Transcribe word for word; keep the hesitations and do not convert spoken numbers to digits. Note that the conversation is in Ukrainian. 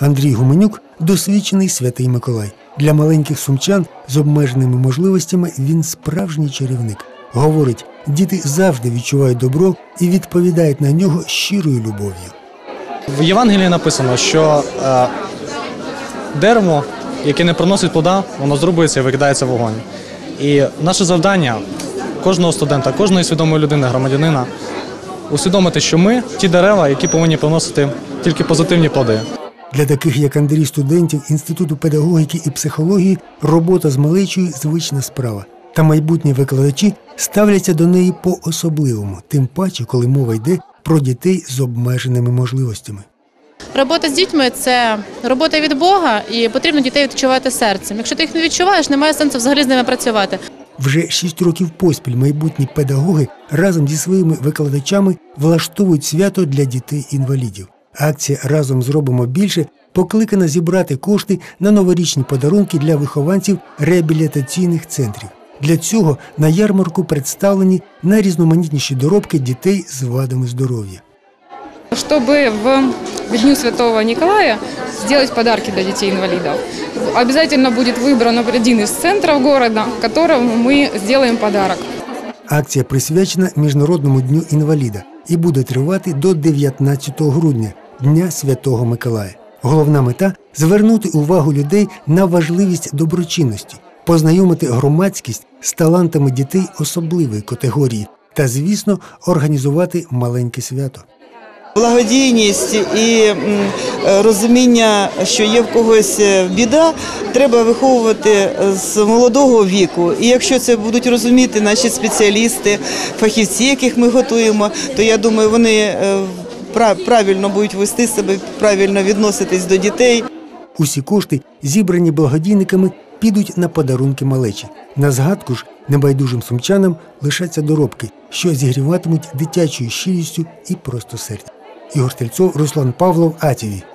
Андрій Гуменюк – досвідчений Святий Миколай. Для маленьких сумчан з обмеженими можливостями він справжній чарівник. Говорить, діти завжди відчувають добро і відповідають на нього щирою любов'ю. В Євангелії написано, що е, дерево, яке не приносить плода, воно зрубується і викидається в вогонь. І наше завдання кожного студента, кожної свідомої людини, громадянина – усвідомити, що ми – ті дерева, які повинні приносити тільки позитивні плоди. Для таких, як Андрій, студентів Інституту педагогіки і психології, робота з малечою – звична справа. Та майбутні викладачі ставляться до неї по-особливому, тим паче, коли мова йде про дітей з обмеженими можливостями. Робота з дітьми – це робота від Бога, і потрібно дітей відчувати серцем. Якщо ти їх не відчуваєш, немає сенсу взагалі з ними працювати. Вже шість років поспіль майбутні педагоги разом зі своїми викладачами влаштовують свято для дітей-інвалідів. Акція «Разом зробимо більше» покликана зібрати кошти на новорічні подарунки для вихованців реабілітаційних центрів. Для цього на ярмарку представлені найрізноманітніші доробки дітей з вадами здоров'я. Чтобы в Дню Святого Николая сделать подарки для детей-инвалидов, обязательно будет выбран один из центров города, которому мы сделаем подарок. Акція присвячена Міжнародному дню інваліда і буде тривати до дев'ятнадцятого грудня, Дня Святого Миколая. Головна мета – звернути увагу людей на важливість доброчинності, познайомити громадськість з талантами дітей особливої категорії та, звісно, організувати маленьке свято. Благодійність і розуміння, що є в когось біда, треба виховувати з молодого віку. І якщо це будуть розуміти наші спеціалісти, фахівці, яких ми готуємо, то я думаю, вони правильно будуть вести себе, правильно відноситись до дітей. Усі кошти, зібрані благодійниками, підуть на подарунки малечі. На згадку ж небайдужим сумчанам лишаться доробки, що зігріватимуть дитячою щирістю і просто серця. Ігор Стрільцов, Руслан Павлов, А Т В.